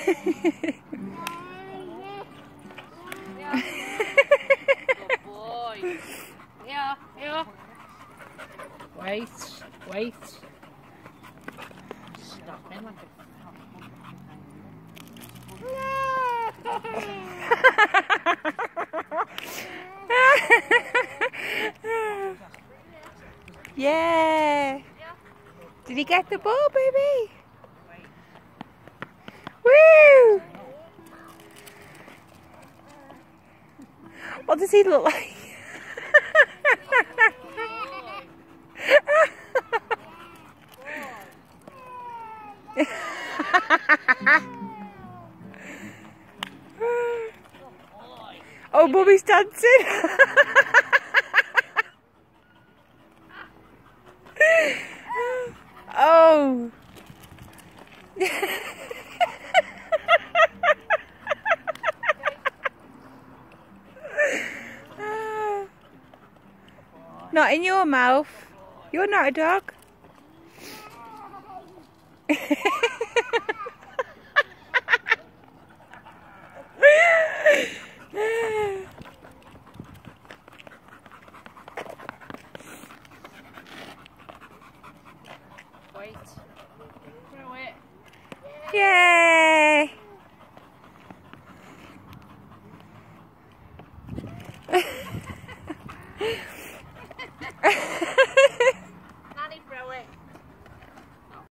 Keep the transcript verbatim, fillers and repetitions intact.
Good boy. Yeah, yeah. Wait, wait. Stop in like a... Yeah. Did he get the ball, baby? Woo! What does he look like? Oh, Mummy's dancing. Oh. Not in your mouth. You're not a dog. Wait. Throw it. Yeah.